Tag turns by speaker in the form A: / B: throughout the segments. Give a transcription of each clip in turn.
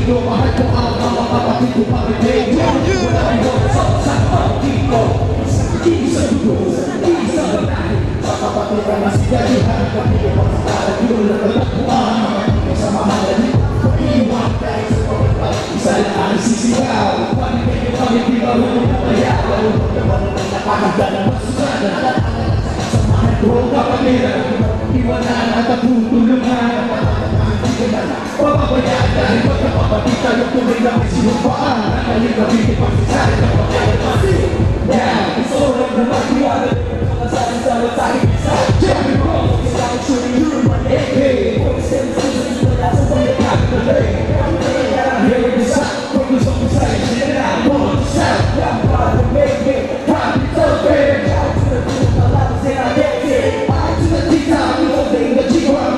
A: ko, mahal ko ang mga kapatid ko, pamilya ko. Wala akong sa pamilya ko. Isa dugo, isa babae. Sa kapatid ka na sigadihan, kapatid ko sa talagang nagtatatuan. Sa mahalan ko, iiwan tayo sa pamilya. Isa lang ang sisigaw, pamilya ko, pamilya ko, pamilya ko. Naman ang nakakagda ng masusanan. Sa mahal ko, kapatid, iwanan at tutulungan. Papabayaan dahil magkapapatid tayo tuloy lang may sinupaan. Ngayon gabili pagkasali ng pagkakapatid. Yeah, isorang na magkiyari. Pagkasali sa matahig isa. Jeremy Rose, isang shooting room on AK. Voice and seasons, wala sa mga kakilay. Here it is up, focus on the side. Shit it out, on the south. Yeah, I'm proud to make it. Happy Thursday. Shout to the group, a lot of say I get it. Out to the T-top, we don't think the G-Rock.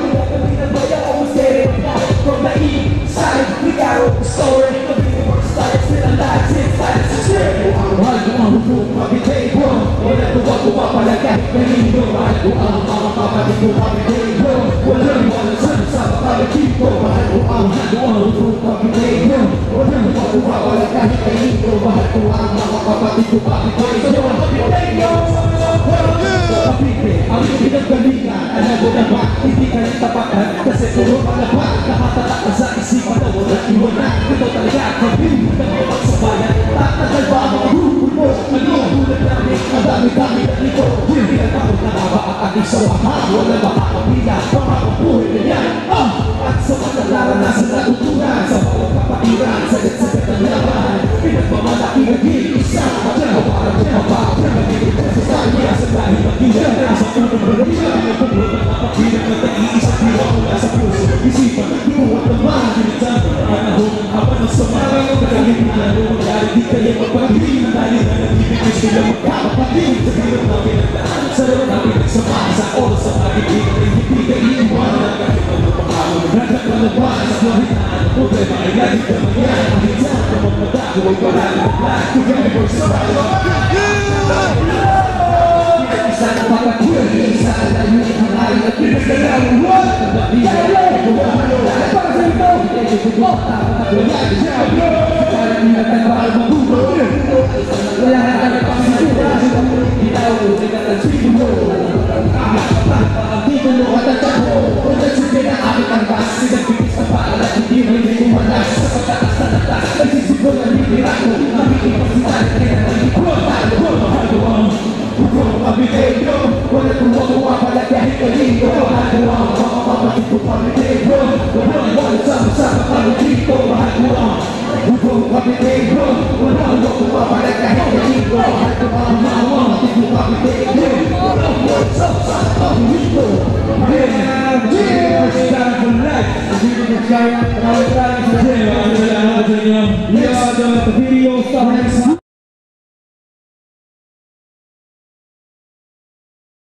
A: From the east side, we got open story. The big work started with a lot of inside the street. Ang mahal ko ang hukong kapitay ko. Wala ko ako papalagay ng inyo. Mahal ko ang mga kapatid ko kapitay ko. Walang wala sa kapatid ko. Mahal ko ang hukong kapitay ko. Walang ako papalagay ng inyo. Mahal ko ang mga kapatid ko kapitay ko. Kapitay ko! Kapitay, ang pinaggalingan. Alam mo na ba, hindi ka nagtapakan. Kasi puro palabak. Nakatatak ka sa isipan na walang iwanan. Ito talaga kami ng mga pagsabayan. Tatagal ba ang mga hukul mo? Ano? Tulad namin, ang dami-dami na nito. Hindi na takot na nga ba ang ating sa baha? Wala makakapila, makakapuhin na yan. At sa mga naranasan na tutunan, sa mga kapatiran, sagat-sagat ang laban. Pinagmamalaki ng isa. Diyan o parang diyan ba? Diyan magiging sa sanya. Sa dahil mag-iyan. Sa unang malamyan. Nagpapulot ng kapatiran na nag-iisang diwa mula sa puso. Isipan, inuwat naman. Dinitan mo na panahon. Habang ang samalang ang dahil pinalo. Dahil di kayo magpagpili. Dahil na nag-ibigay sila magkakapatid. Sa hirap namin ang lahat. Sa hirap namin nagsamahan sa oras sa pag-ibig. Hindi kayo iiwanan. Kahit ano pang hamon. Nagkakalaban sa klahitan. Problema ay lagi ka mangyari. Minsan na magmadago ay parang naglag. Together sa bayan. Isa na pagkakulang. Isa na yun ang hangarin at pinagdalaw. Kaya